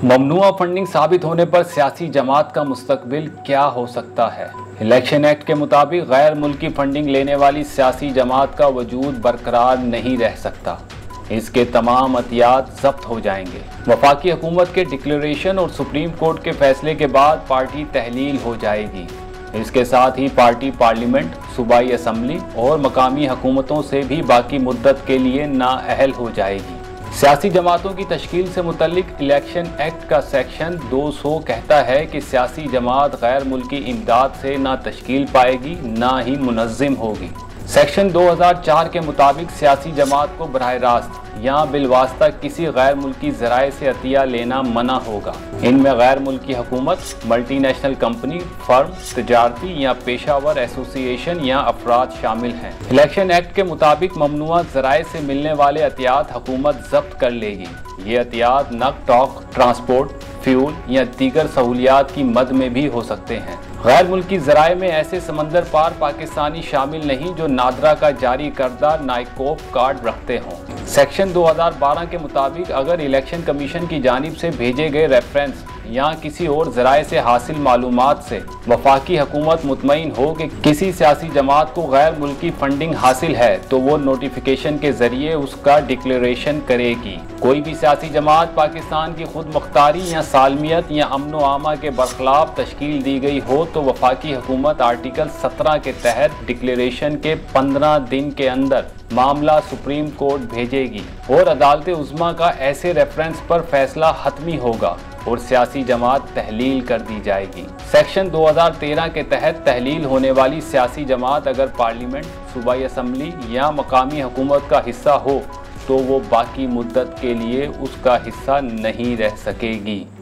ममनुआ funding साबित होने पर सियासी जमात का मुस्तकबिल क्या हो सकता है। इलेक्शन एक्ट के मुताबिक गैर मुल्की फंडिंग लेने वाली सियासी जमात का वजूद बरकरार नहीं रह सकता। इसके तमाम अतियात जब्त हो जाएंगे। वफाकी हुकूमत के डिक्लेरेशन और सुप्रीम कोर्ट के फैसले के बाद पार्टी तहलील हो जाएगी। इसके साथ ही पार्टी पार्लियामेंट, सूबाई असम्बली और मकामी हुकूमतों से भी बाकी मुद्दत के लिए नाअहल हो जाएगी। सियासी जमातों की तश्कील से मुतल्लिक इलेक्शन एक्ट का सेक्शन 200 कहता है कि सियासी जमात गैर मुल्की इमदाद से ना तश्कील पाएगी ना ही मुनज़्ज़िम होगी। सेक्शन 2004 के मुताबिक सियासी जमात को बराह रास्त या बिलवास्ता किसी गैर मुल्की ज़राए से अतिया लेना मना होगा। इनमें गैर मुल्की हुकूमत, मल्टीनेशनल कंपनी, फर्म, तजारती या पेशावर एसोसिएशन या अफराद शामिल हैं। इलेक्शन एक्ट के मुताबिक ममनुआ ज़राए से मिलने वाले अतियात हुकूमत जब्त कर लेगी। ये अतियात नकद, टॉक, ट्रांसपोर्ट, फ्यूल या दीगर सहूलियात की मद में भी हो सकते हैं। गैर मुल्की ज़राए में ऐसे समंदर पार पाकिस्तानी शामिल नहीं जो नादरा का जारी करदा नाइकोप कार्ड रखते हों। सेक्शन 2012 के मुताबिक अगर इलेक्शन कमीशन की जानिब से भेजे गए रेफरेंस या किसी और ज़राए से हासिल मालूमात से वफाकी हुकूमत मुतमईन हो कि किसी सियासी जमात को गैर मुल्की फंडिंग हासिल है तो वो नोटिफिकेशन के ज़रिए उसका डिक्लेरेशन करेगी। कोई भी सियासी जमात पाकिस्तान की खुद मुख्तारी या सालमियत या अमन व आमा के बरखिलाफ तश्कील दी गई हो तो वफाकी हुकूमत आर्टिकल 17 के तहत डिक्लेरेशन के 15 दिन के अंदर मामला सुप्रीम कोर्ट भेजेगी और अदालत उज़्मा का ऐसे रेफरेंस पर फैसला हतमी होगा और सियासी जमात तहलील कर दी जाएगी। सेक्शन 2013 के तहत तहलील होने वाली सियासी जमात अगर पार्लियामेंट, सूबाई असम्बली या मकामी हुकूमत का हिस्सा हो तो वो बाकी मुद्दत के लिए उसका हिस्सा नहीं रह सकेगी।